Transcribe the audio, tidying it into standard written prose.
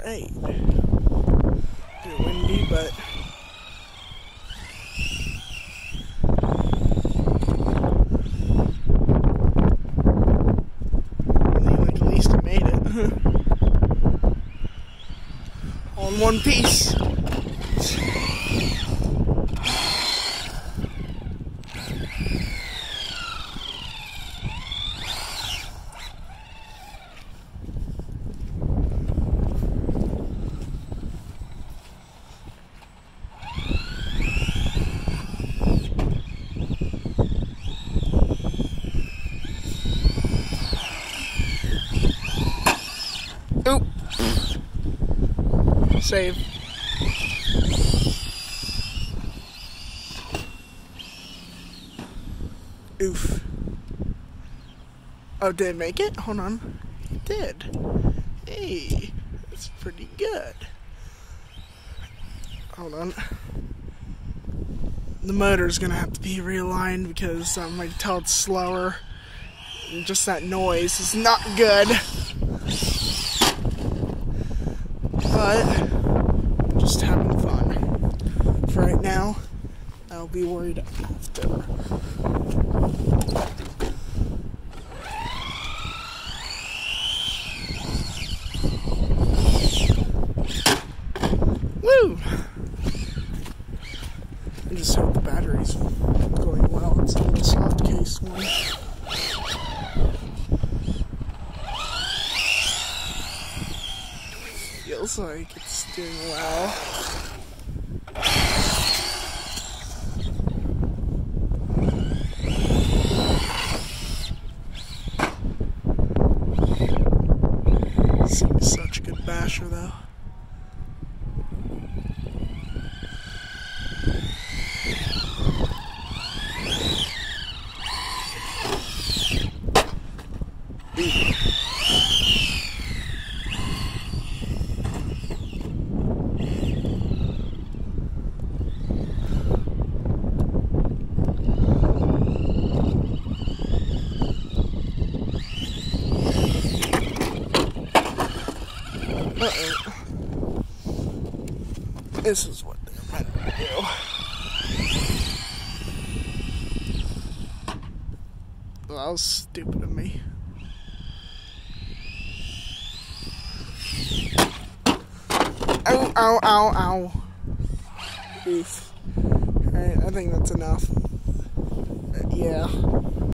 Alright. A bit windy, but at least I made it. All in one piece. Oop. Save. Oof. Oh, did it make it? Hold on. It did. Hey, that's pretty good. Hold on. The motor's gonna have to be realigned because I can tell it's slower. And just that noise is not good. But I'm just having fun. For right now, I'll be worried after. Woo! I just hope the battery's going well. It's a little soft case one. Feels like it's doing well. Seems such a good basher though. Uh-oh. This is what they're meant to do. Well, that was stupid of me. Ow, ow, ow, ow. Oof. Alright, I think that's enough. Yeah.